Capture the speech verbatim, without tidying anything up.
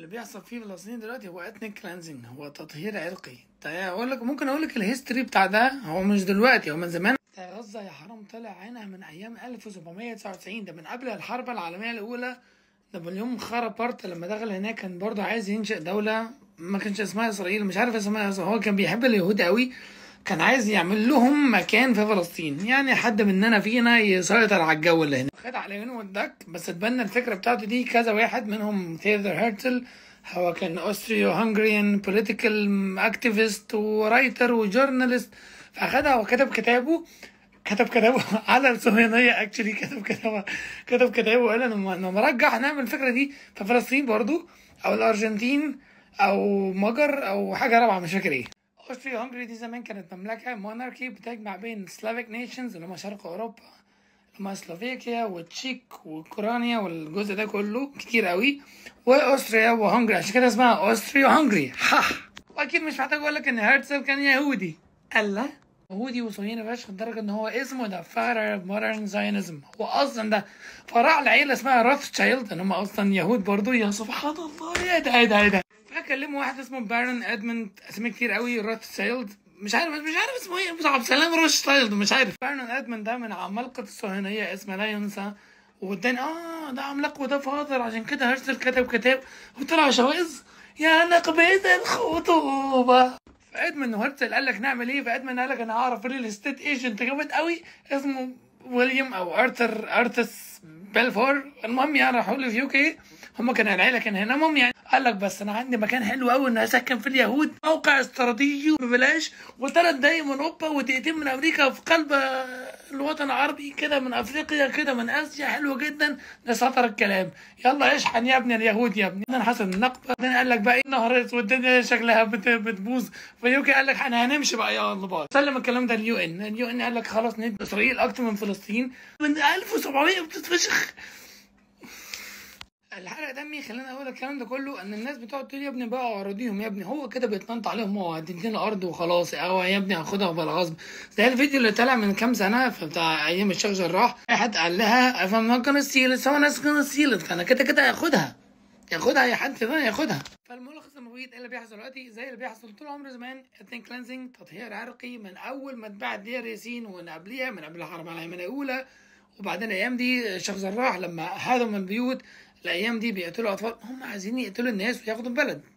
اللي بيحصل فيه فلسطين دلوقتي هو ethnic cleansing، هو تطهير عرقي. طيب اقول لك، ممكن اقول لك الهيستوري بتاع ده، هو مش دلوقتي، هو من زمان. غزة يا حرام طلع عينها من ايام ألف وسبعمية وتسعة وتسعين، ده من قبل الحرب العالمية الاولى. نابليون خربرت لما دخل هناك كان برضه عايز ينشئ دولة ما كانش اسمها اسرائيل، مش عارف اسمها، هو كان بيحب اليهود قوي، كان عايز يعمل لهم مكان في فلسطين، يعني حد مننا فينا يسيطر على الجو اللي هنا. خد على عينه والدك، بس اتبنى الفكره بتاعته دي كذا واحد، منهم ثيودور هرتل، هو كان اوستريو هنغريان بوليتيكال اكتيفيست ورايتر وجورنالست، فاخدها وكتب كتابه كتب كتابه على الصهيونيه. اكشلي كتب كتابه كتب كتابه وقال انه انه مرجع هنعمل الفكره دي في فلسطين برضو، او الارجنتين، او مجر، او حاجه رابعه مش فاكر ايه. اوستريا هنغري دي زمان كانت مملكه موناركي بتجمع بين سلافيك نيشنز اللي هم شرق اوروبا، اللي هم سلوفيكيا وتشيك واوكرانيا والجزء ده كله كتير قوي، واوستريا وهنغري، عشان كده اسمها اوستريا وهنغري. واكيد مش محتاج اقول لك ان هرتزل كان يهودي. الله، يهودي وصهيوني فشخ لدرجه ان هو اسمه ده فاذر مودرن زاينزم، هو اصلا ده فراع لعيله اسمها روثشايلد، ان هم اصلا يهود برضو. يا سبحان الله، ايه ده ايه ده ايه ده. فكلموا واحد اسمه بارون ادموند، اسمه كتير قوي، روثشايلد، مش عارف مش عارف اسمه ايه، ابو عبد السلام روثشايلد، مش عارف. بارون ادموند ده من عمالقه الصهيونيه، اسمه لا ينسى، والتاني اه ده عملاق وده فاضل، عشان كده هرتزل كتب كتاب وطلع شواذ يا نقبة الخطوبة. فادمن هرتزل قال لك نعمل ايه؟ فادمن قال لك انا هعرف ريل استيت ايجنت جامد قوي اسمه ويليام او ارثر ارثس بلفور، المهم يعني راحوا له في يو كي، هم كان العيله كان هنا. المهم يعني قال لك بس انا عندي مكان حلو قوي ان اسكن في اليهود، موقع استراتيجي ببلاش، وثلاث دقايق من اوروبا ودقيقتين من امريكا، في قلب الوطن العربي كده، من افريقيا كده، من اسيا، حلو جدا. نسطر الكلام، يلا اشحن يا ابني اليهود يا ابني. انا حسن النقبه، بعدين قال لك بقى ايه، نهار والدنيا شكلها بت- بتبوظ، فيوكي قال لك احنا هنمشي بقى يا الله باظ. سلم الكلام ده اليو ان اليو ان قال لك خلاص ندي اسرائيل اكتر من فلسطين من ألف وسبعمية بتتفشخ. الحرق دمي خلينا اقول الكلام ده كله، ان الناس بتقعد تقول يا ابني بقى اراضيهم، يا ابني هو كده بيتنطط عليهم، هو هتدينا ارض وخلاص، او يا ابني هاخدها بالغصب. زي الفيديو اللي طلع من كام سنه في بتاع ايام الشيخ جراح، واحد قال لها if I'm not gonna steal it someone else gonna steal it، فانا كده كده هاخدها ياخدها اي حد ثاني ياخدها. فالملخص المفيد ايه اللي بيحصل دلوقتي؟ زي اللي بيحصل طول عمر زمان، ethnic cleansing، تطهير عرقي، من اول ما اتباعت دير ياسين، ومن قبليها من قبل الحرب العالميه الاولى، وبعدين الايام دي الشيخ جراح لما هدموا البيوت، الايام دي بيقتلوا اطفال، هم عايزين يقتلوا الناس وياخدوا البلد.